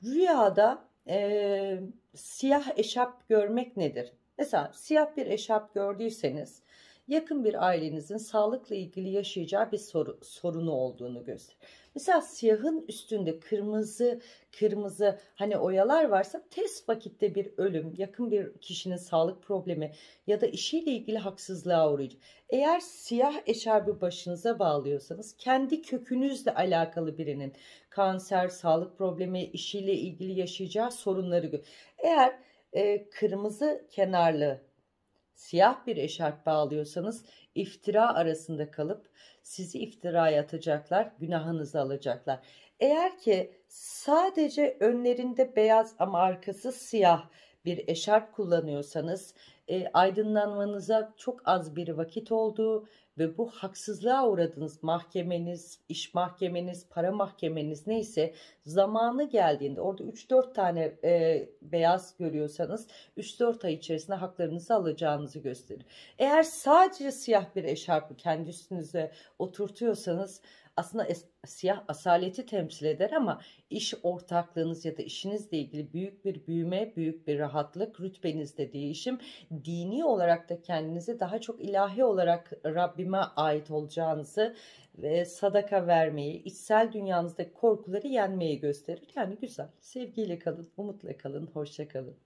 Rüyada siyah eşarp görmek nedir? Mesela siyah bir eşarp gördüyseniz yakın bir ailenizin sağlıkla ilgili yaşayacağı bir sorunu olduğunu gösterir. Mesela siyahın üstünde kırmızı kırmızı hani oyalar varsa tez vakitte bir ölüm, yakın bir kişinin sağlık problemi ya da işiyle ilgili haksızlığa uğrayacak. Eğer siyah eşarbı başınıza bağlıyorsanız kendi kökünüzle alakalı birinin kanser, sağlık problemi, işiyle ilgili yaşayacağı sorunları eğer kırmızı kenarlı siyah bir eşarp bağlıyorsanız iftira arasında kalıp sizi iftiraya atacaklar, günahınızı alacaklar. Eğer ki sadece önlerinde beyaz ama arkası siyah bir eşarp kullanıyorsanız aydınlanmanıza çok az bir vakit olduğu ve bu haksızlığa uğradığınız mahkemeniz, iş mahkemeniz, para mahkemeniz neyse zamanı geldiğinde orada 3-4 tane beyaz görüyorsanız 3-4 ay içerisinde haklarınızı alacağınızı gösterir. Eğer sadece siyah bir eşarpı kendi üstünüze oturtuyorsanız aslında siyah asaleti temsil eder ama iş ortaklığınız ya da işinizle ilgili büyük bir büyüme, büyük bir rahatlık, rütbenizde değişim, dini olarak da kendinizi daha çok ilahi olarak Rabbime ait olacağınızı ve sadaka vermeyi, içsel dünyanızdaki korkuları yenmeyi gösterir. Yani güzel, sevgiyle kalın, umutla kalın, hoşça kalın.